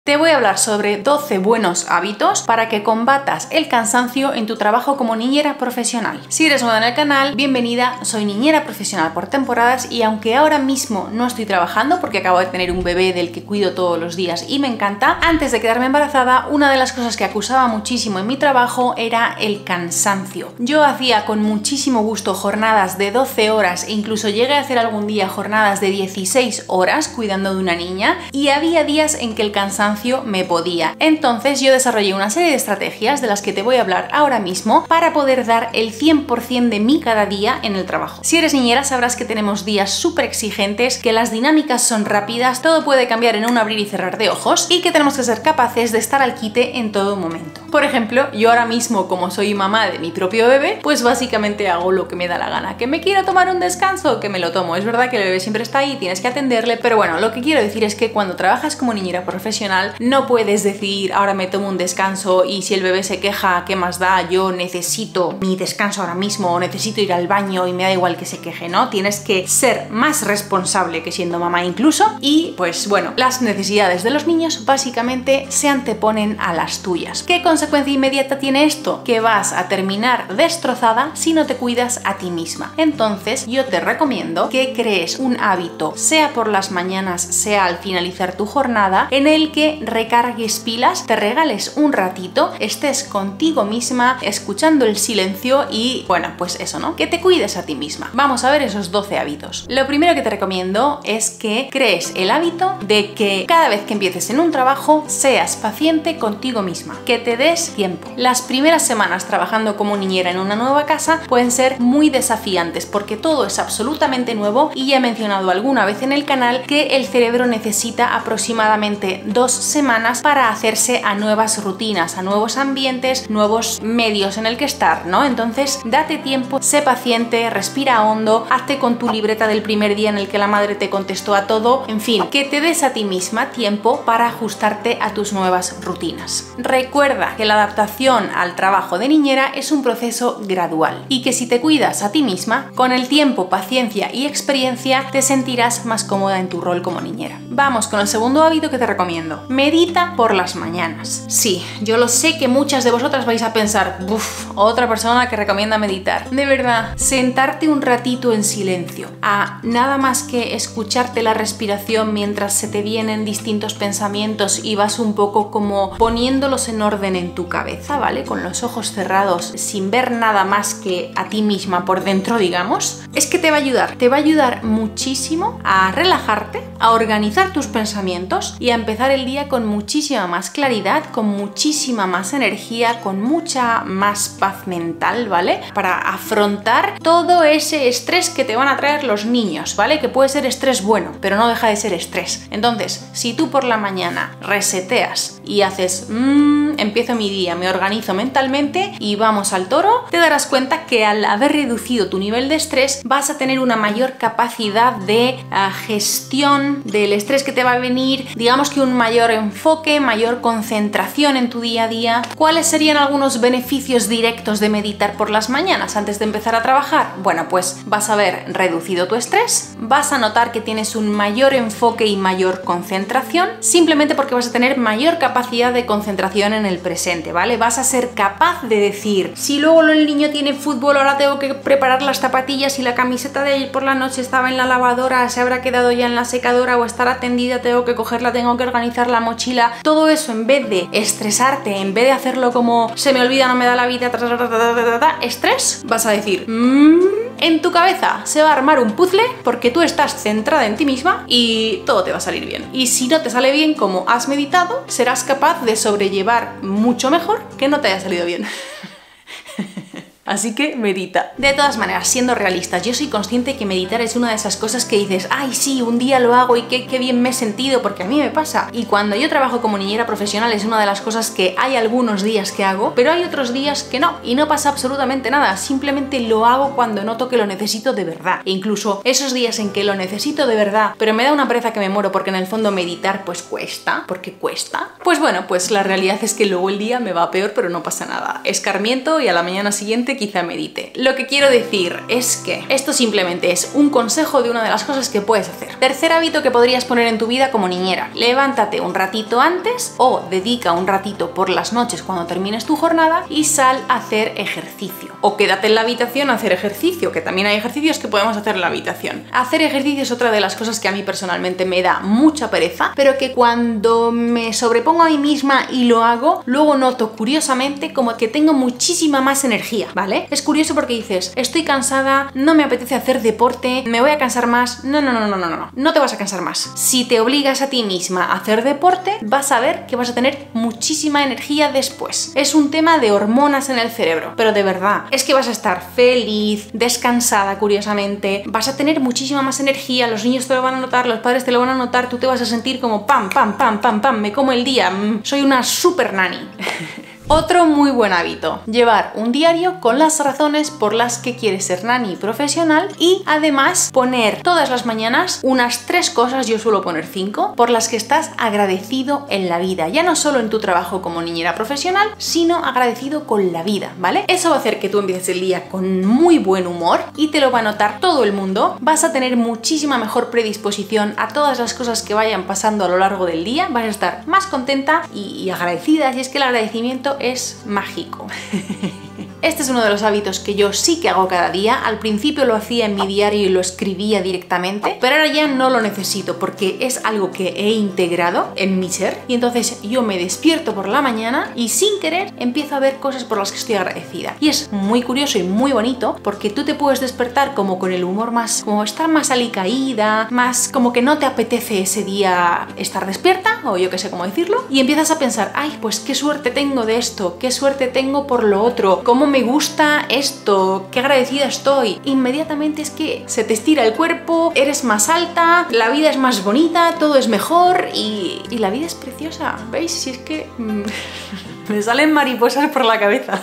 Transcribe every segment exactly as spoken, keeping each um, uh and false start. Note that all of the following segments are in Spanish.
Te voy a hablar sobre doce buenos hábitos para que combatas el cansancio en tu trabajo como niñera profesional. Si eres nueva en el canal, bienvenida, soy niñera profesional por temporadas y aunque ahora mismo no estoy trabajando porque acabo de tener un bebé del que cuido todos los días y me encanta, antes de quedarme embarazada, una de las cosas que acusaba muchísimo en mi trabajo era el cansancio. Yo hacía con muchísimo gusto jornadas de doce horas e incluso llegué a hacer algún día jornadas de dieciséis horas cuidando de una niña y había días en que el cansancio me podía. Entonces yo desarrollé una serie de estrategias de las que te voy a hablar ahora mismo para poder dar el cien por cien de mí cada día en el trabajo. Si eres niñera sabrás que tenemos días súper exigentes, que las dinámicas son rápidas, todo puede cambiar en un abrir y cerrar de ojos y que tenemos que ser capaces de estar al quite en todo momento. Por ejemplo, yo ahora mismo como soy mamá de mi propio bebé, pues básicamente hago lo que me da la gana. ¿Que me quiero tomar un descanso? Que me lo tomo. Es verdad que el bebé siempre está ahí, tienes que atenderle, pero bueno, lo que quiero decir es que cuando trabajas como niñera profesional no puedes decir ahora me tomo un descanso y si el bebé se queja, ¿qué más da? Yo necesito mi descanso ahora mismo o necesito ir al baño y me da igual que se queje, ¿no? Tienes que ser más responsable que siendo mamá incluso y pues bueno, las necesidades de los niños básicamente se anteponen a las tuyas. ¿Qué consecuencia inmediata tiene esto? Que vas a terminar destrozada si no te cuidas a ti misma. Entonces yo te recomiendo que crees un hábito, sea por las mañanas, sea al finalizar tu jornada, en el que recargues pilas, te regales un ratito, estés contigo misma, escuchando el silencio y, bueno, pues eso, ¿no? Que te cuides a ti misma. Vamos a ver esos doce hábitos. Lo primero que te recomiendo es que crees el hábito de que cada vez que empieces en un trabajo seas paciente contigo misma, que te des tiempo. Las primeras semanas trabajando como niñera en una nueva casa pueden ser muy desafiantes porque todo es absolutamente nuevo y ya he mencionado alguna vez en el canal que el cerebro necesita aproximadamente dos semanas para hacerse a nuevas rutinas, a nuevos ambientes, nuevos medios en el que estar, ¿no? Entonces, date tiempo, sé paciente, respira hondo, hazte con tu libreta del primer día en el que la madre te contestó a todo, en fin, que te des a ti misma tiempo para ajustarte a tus nuevas rutinas. Recuerda que la adaptación al trabajo de niñera es un proceso gradual y que si te cuidas a ti misma, con el tiempo, paciencia y experiencia, te sentirás más cómoda en tu rol como niñera. Vamos con el segundo hábito que te recomiendo. Medita por las mañanas. Sí, yo lo sé que muchas de vosotras vais a pensar, uff, otra persona que recomienda meditar. De verdad, sentarte un ratito en silencio, a nada más que escucharte la respiración mientras se te vienen distintos pensamientos y vas un poco como poniéndolos en orden en tu cabeza, ¿vale? Con los ojos cerrados, sin ver nada más que a ti misma por dentro, digamos, es que te va a ayudar. Te va a ayudar muchísimo a relajarte, a organizar tus pensamientos y a empezar el día con muchísima más claridad, con muchísima más energía, con mucha más paz mental, ¿vale? Para afrontar todo ese estrés que te van a traer los niños, ¿vale? Que puede ser estrés bueno, pero no deja de ser estrés. Entonces, si tú por la mañana reseteas y haces, mmm, empiezo mi día, me organizo mentalmente y vamos al toro, te darás cuenta que al haber reducido tu nivel de estrés vas a tener una mayor capacidad de uh, gestión del estrés que te va a venir, digamos que un mayor enfoque, mayor concentración en tu día a día. ¿Cuáles serían algunos beneficios directos de meditar por las mañanas antes de empezar a trabajar? Bueno, pues vas a haber reducido tu estrés, vas a notar que tienes un mayor enfoque y mayor concentración, simplemente porque vas a tener mayor capacidad de concentración en el presente, ¿vale? Vas a ser capaz de decir, si luego el niño tiene fútbol, ahora tengo que preparar las zapatillas y la camiseta de ayer por la noche estaba en la lavadora, se habrá quedado ya en la secadora o estará tendida, tengo que cogerla, tengo que organizar la mochila. Todo eso, en vez de estresarte, en vez de hacerlo como se me olvida, no me da la vida, ta, ta, ta, ta, ta, ta, estrés, vas a decir, mmm, en tu cabeza se va a armar un puzzle porque tú estás centrada en ti misma y todo te va a salir bien. Y si no te sale bien como has meditado, serás capaz de sobrellevar mucho mejor que no te haya salido bien. Así que medita. De todas maneras, siendo realistas, yo soy consciente que meditar es una de esas cosas que dices, ay sí, un día lo hago y qué, qué bien me he sentido, porque a mí me pasa. Y cuando yo trabajo como niñera profesional es una de las cosas que hay algunos días que hago, pero hay otros días que no, y no pasa absolutamente nada, simplemente lo hago cuando noto que lo necesito de verdad. E incluso esos días en que lo necesito de verdad, pero me da una pereza que me muero porque en el fondo meditar pues cuesta, porque cuesta, pues bueno, pues la realidad es que luego el día me va peor, pero no pasa nada. Escarmiento y a la mañana siguiente quizá medite. Lo que quiero decir es que esto simplemente es un consejo de una de las cosas que puedes hacer. Tercer hábito que podrías poner en tu vida como niñera. Levántate un ratito antes o dedica un ratito por las noches cuando termines tu jornada y sal a hacer ejercicio. O quédate en la habitación a hacer ejercicio, que también hay ejercicios que podemos hacer en la habitación. Hacer ejercicio es otra de las cosas que a mí personalmente me da mucha pereza, pero que cuando me sobrepongo a mí misma y lo hago, luego noto curiosamente como que tengo muchísima más energía, ¿vale? Es curioso porque dices, estoy cansada, no me apetece hacer deporte, me voy a cansar más. No, no, no, no, no, no, no te vas a cansar más. Si te obligas a ti misma a hacer deporte, vas a ver que vas a tener muchísima energía después. Es un tema de hormonas en el cerebro, pero de verdad, es que vas a estar feliz, descansada curiosamente, vas a tener muchísima más energía, los niños te lo van a notar, los padres te lo van a notar, tú te vas a sentir como pam, pam, pam, pam, pam, me como el día, mm, soy una super nani. Otro muy buen hábito, llevar un diario con las razones por las que quieres ser nani profesional y además poner todas las mañanas unas tres cosas, yo suelo poner cinco, por las que estás agradecido en la vida, ya no solo en tu trabajo como niñera profesional, sino agradecido con la vida, ¿vale? Eso va a hacer que tú empieces el día con muy buen humor y te lo va a notar todo el mundo, vas a tener muchísima mejor predisposición a todas las cosas que vayan pasando a lo largo del día, vas a estar más contenta y, y agradecida, y es que el agradecimiento es mágico. Este es uno de los hábitos que yo sí que hago cada día. Al principio lo hacía en mi diario y lo escribía directamente, pero ahora ya no lo necesito porque es algo que he integrado en mi ser y entonces yo me despierto por la mañana y sin querer empiezo a ver cosas por las que estoy agradecida. Y es muy curioso y muy bonito porque tú te puedes despertar como con el humor más, como estar más alicaída, más como que no te apetece ese día estar despierta, o yo que sé cómo decirlo, y empiezas a pensar, ay, pues qué suerte tengo de esto, qué suerte tengo por lo otro, cómo me gusta esto, qué agradecida estoy. Inmediatamente es que se te estira el cuerpo, eres más alta, la vida es más bonita, todo es mejor y, y la vida es preciosa. ¿Veis? Si es que mmm, me salen mariposas por la cabeza.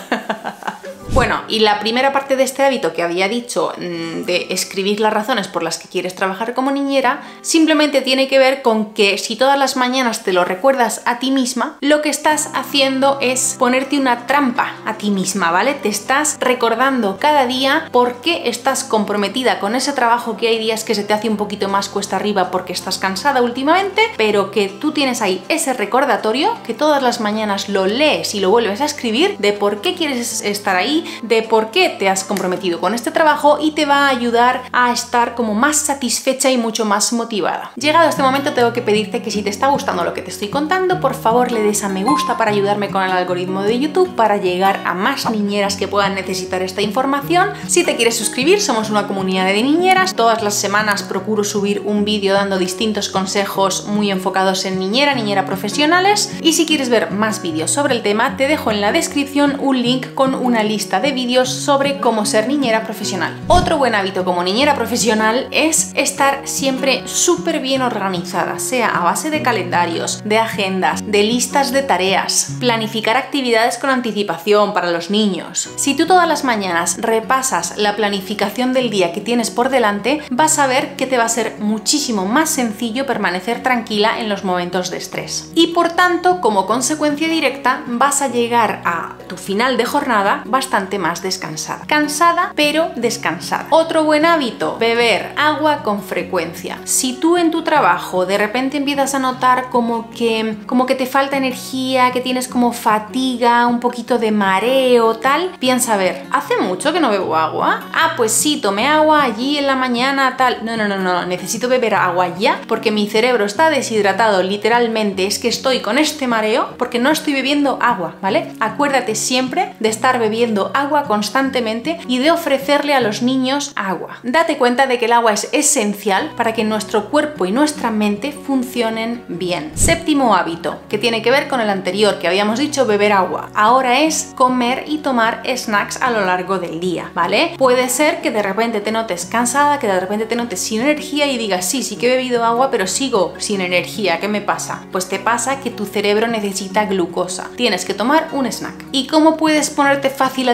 Bueno, y la primera parte de este hábito que había dicho de escribir las razones por las que quieres trabajar como niñera, simplemente tiene que ver con que si todas las mañanas te lo recuerdas a ti misma, lo que estás haciendo es ponerte una trampa a ti misma, ¿vale? Te estás recordando cada día por qué estás comprometida con ese trabajo que hay días que se te hace un poquito más cuesta arriba porque estás cansada últimamente, pero que tú tienes ahí ese recordatorio, que todas las mañanas lo lees y lo vuelves a escribir de por qué quieres estar ahí, de por qué te has comprometido con este trabajo y te va a ayudar a estar como más satisfecha y mucho más motivada. Llegado a este momento tengo que pedirte que si te está gustando lo que te estoy contando, por favor le des a me gusta para ayudarme con el algoritmo de YouTube para llegar a más niñeras que puedan necesitar esta información. Si te quieres suscribir, somos una comunidad de niñeras, todas las semanas procuro subir un vídeo dando distintos consejos muy enfocados en niñera, niñera profesionales, y si quieres ver más vídeos sobre el tema te dejo en la descripción un link con una lista de vídeos sobre cómo ser niñera profesional. Otro buen hábito como niñera profesional es estar siempre súper bien organizada, sea a base de calendarios, de agendas, de listas de tareas, planificar actividades con anticipación para los niños. Si tú todas las mañanas repasas la planificación del día que tienes por delante, vas a ver que te va a ser muchísimo más sencillo permanecer tranquila en los momentos de estrés. Y por tanto, como consecuencia directa, vas a llegar a tu final de jornada bastante más descansada. Cansada, pero descansada. Otro buen hábito, beber agua con frecuencia. Si tú en tu trabajo de repente empiezas a notar como que, como que te falta energía, que tienes como fatiga, un poquito de mareo, tal, piensa, a ver, ¿hace mucho que no bebo agua? Ah, pues sí, tomé agua allí en la mañana, tal. No, no, no, no, necesito beber agua ya porque mi cerebro está deshidratado, literalmente es que estoy con este mareo porque no estoy bebiendo agua, ¿vale? Acuérdate siempre de estar bebiendo agua constantemente y de ofrecerle a los niños agua. Date cuenta de que el agua es esencial para que nuestro cuerpo y nuestra mente funcionen bien. Séptimo hábito, que tiene que ver con el anterior, que habíamos dicho beber agua. Ahora es comer y tomar snacks a lo largo del día, ¿vale? Puede ser que de repente te notes cansada, que de repente te notes sin energía y digas, sí, sí que he bebido agua, pero sigo sin energía, ¿qué me pasa? Pues te pasa que tu cerebro necesita glucosa. Tienes que tomar un snack. ¿Y cómo puedes ponerte fácil a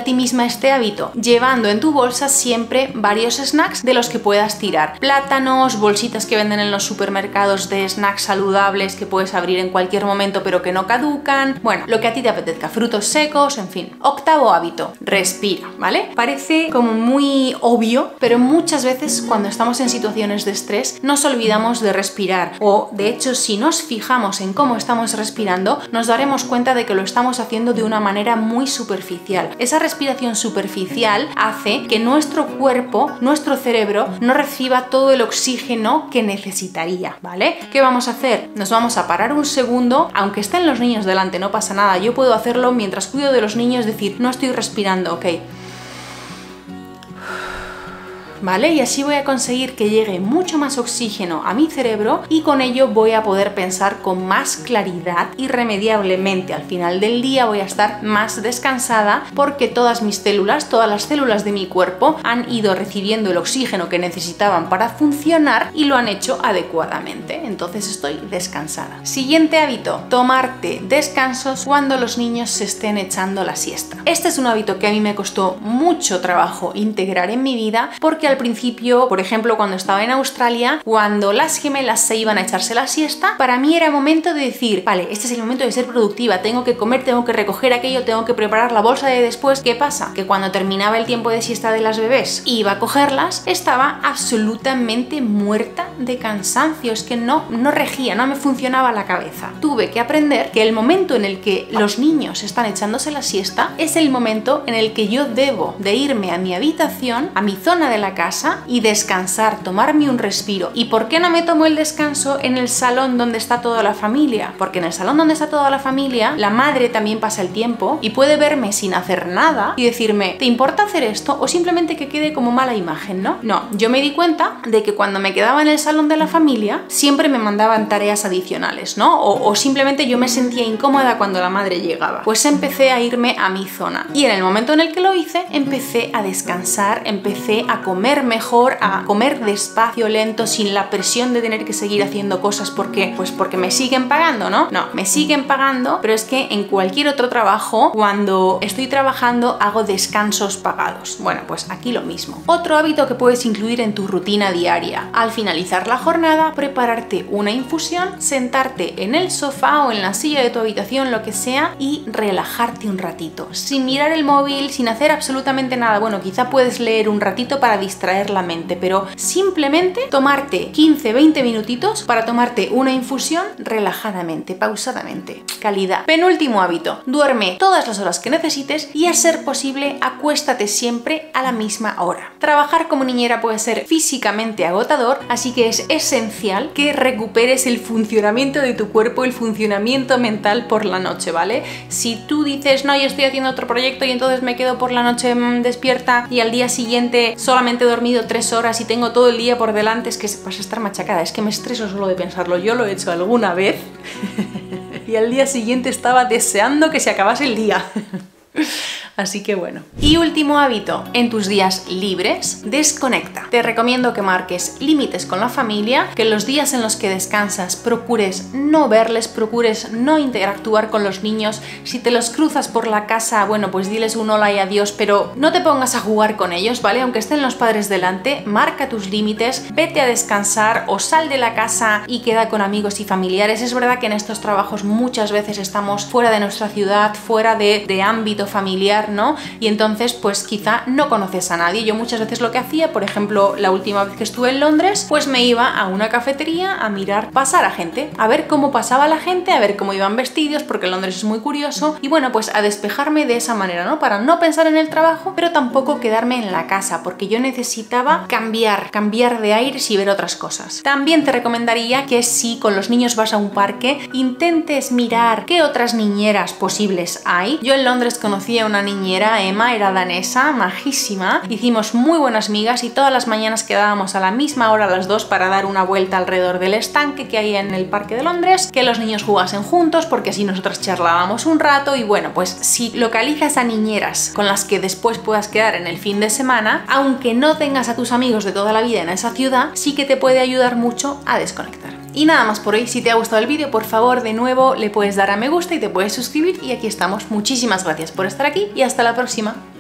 ti misma este hábito? Llevando en tu bolsa siempre varios snacks de los que puedas tirar. Plátanos, bolsitas que venden en los supermercados de snacks saludables que puedes abrir en cualquier momento pero que no caducan. Bueno, lo que a ti te apetezca, frutos secos, en fin. Octavo hábito, respira, ¿vale? Parece como muy obvio, pero muchas veces cuando estamos en situaciones de estrés nos olvidamos de respirar, o de hecho si nos fijamos en cómo estamos respirando nos daremos cuenta de que lo estamos haciendo de una manera muy superficial. Esa respiración superficial hace que nuestro cuerpo, nuestro cerebro, no reciba todo el oxígeno que necesitaría, ¿vale? ¿Qué vamos a hacer? Nos vamos a parar un segundo, aunque estén los niños delante, no pasa nada, yo puedo hacerlo mientras cuido de los niños, decir, no estoy respirando, ok. ¿Vale? Y así voy a conseguir que llegue mucho más oxígeno a mi cerebro y con ello voy a poder pensar con más claridad. Irremediablemente al final del día voy a estar más descansada porque todas mis células, todas las células de mi cuerpo han ido recibiendo el oxígeno que necesitaban para funcionar y lo han hecho adecuadamente. Entonces estoy descansada. Siguiente hábito, tomarte descansos cuando los niños se estén echando la siesta. Este es un hábito que a mí me costó mucho trabajo integrar en mi vida porque al principio, por ejemplo, cuando estaba en Australia, cuando las gemelas se iban a echarse la siesta, para mí era momento de decir, vale, este es el momento de ser productiva, tengo que comer, tengo que recoger aquello, tengo que preparar la bolsa de después. ¿Qué pasa? Que cuando terminaba el tiempo de siesta de las bebés y iba a cogerlas, estaba absolutamente muerta de cansancio, es que no, no regía, no me funcionaba la cabeza. Tuve que aprender que el momento en el que los niños están echándose la siesta es el momento en el que yo debo de irme a mi habitación, a mi zona de la casa y descansar, tomarme un respiro. ¿Y por qué no me tomo el descanso en el salón donde está toda la familia? Porque en el salón donde está toda la familia, la madre también pasa el tiempo y puede verme sin hacer nada y decirme, ¿te importa hacer esto? O simplemente que quede como mala imagen, ¿no? No, yo me di cuenta de que cuando me quedaba en el salón de la familia, siempre me mandaban tareas adicionales, ¿no? O, o simplemente yo me sentía incómoda cuando la madre llegaba. Pues empecé a irme a mi zona. Y en el momento en el que lo hice, empecé a descansar, empecé a comer mejor, a comer despacio, lento, sin la presión de tener que seguir haciendo cosas porque, pues porque me siguen pagando, ¿no? No, me siguen pagando, pero es que en cualquier otro trabajo, cuando estoy trabajando, hago descansos pagados. Bueno, pues aquí lo mismo. Otro hábito que puedes incluir en tu rutina diaria. Al finalizar la jornada, prepararte una infusión, sentarte en el sofá o en la silla de tu habitación, lo que sea, y relajarte un ratito, sin mirar el móvil, sin hacer absolutamente nada. Bueno, quizá puedes leer un ratito para distraer la mente, pero simplemente tomarte quince veinte minutitos para tomarte una infusión relajadamente, pausadamente. Calidad. Penúltimo hábito, duerme todas las horas que necesites y a ser posible acuéstate siempre a la misma hora. Trabajar como niñera puede ser físicamente agotador, así que es esencial que recuperes el funcionamiento de tu cuerpo, el funcionamiento mental por la noche, ¿vale? Si tú dices, no, yo estoy haciendo otro proyecto y entonces me quedo por la noche mmm, despierta y al día siguiente solamente he dormido tres horas y tengo todo el día por delante, es que vas a estar machacada, es que me estreso solo de pensarlo. Yo lo he hecho alguna vez y al día siguiente estaba deseando que se acabase el día. Así que bueno. Y último hábito, en tus días libres, desconecta. Te recomiendo que marques límites con la familia, que los días en los que descansas procures no verles, procures no interactuar con los niños. Si te los cruzas por la casa, bueno, pues diles un hola y adiós, pero no te pongas a jugar con ellos, ¿vale? Aunque estén los padres delante, marca tus límites, vete a descansar o sal de la casa y queda con amigos y familiares. Es verdad que en estos trabajos muchas veces estamos fuera de nuestra ciudad, fuera de, de ámbito familiar, ¿no? Y entonces pues quizá no conoces a nadie. Yo muchas veces lo que hacía, por ejemplo, la última vez que estuve en Londres, pues me iba a una cafetería a mirar pasar a gente, a ver cómo pasaba la gente, a ver cómo iban vestidos, porque Londres es muy curioso, y bueno, pues a despejarme de esa manera, ¿no? Para no pensar en el trabajo, pero tampoco quedarme en la casa, porque yo necesitaba cambiar, cambiar de aires y ver otras cosas. También te recomendaría que si con los niños vas a un parque, intentes mirar qué otras niñeras posibles hay. Yo en Londres conocí a una niñera, Emma, era danesa, majísima, hicimos muy buenas migas y todas las mañanas quedábamos a la misma hora las dos para dar una vuelta alrededor del estanque que hay en el parque de Londres, que los niños jugasen juntos porque así nosotras charlábamos un rato. Y bueno, pues si localizas a niñeras con las que después puedas quedar en el fin de semana, aunque no tengas a tus amigos de toda la vida en esa ciudad, sí que te puede ayudar mucho a desconectar. Y nada más por hoy. Si te ha gustado el vídeo, por favor, de nuevo le puedes dar a me gusta y te puedes suscribir, y aquí estamos. Muchísimas gracias por estar aquí y hasta la próxima.